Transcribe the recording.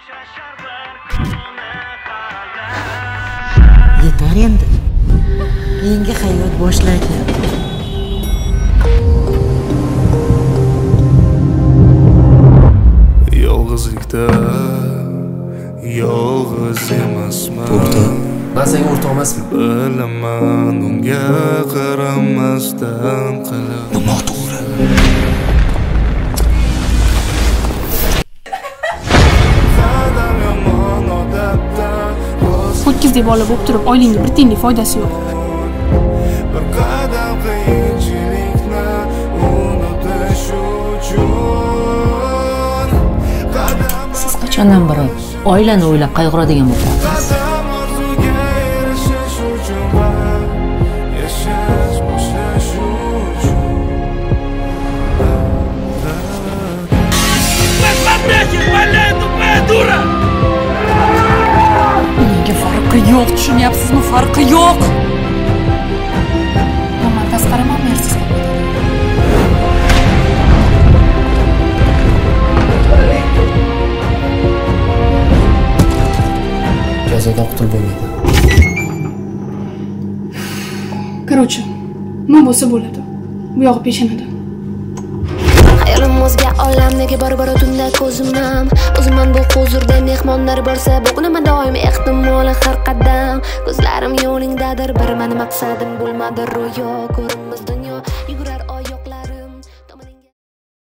Yetar endi. Yangi hayot boshlaydi. Yolg'izlikda yolg'iz emasman. To'xta. Men senga o'rtoq emasman. Bilaman unga qaramasdan qilib. Bu noto'g'ri. Ho'kiz deb olib o'tirib, oilangga bir tiyinlik foydasi yo'q. Bir qadam qiyinchilikni unutish uchun Siz qachondan beri oilani o'ylab qayg'uradigan bo'ldingiz? qadam orzuga erishish uchun va yashash boshlash uchun. Menga farqi yo'q, tushunyapsizmi? Farqi yo'q. Men tasqaraman mersiz. Jazoda qutulib bo'lmaydi. Короче, nima bo'lsa bo'ladi. Bu yog'i peshonada. Hayolim o'zga olamdagi bor tunda ko'zimam. O'zimman bu huzurda mehmonlar bo'lsa, bugunman doim ehtimoli har qadam. Ko'zlarim yo'lingdadir, bir meni maqsadim bo'lmadi ro'yo, ko'rinmas dunyo yugurar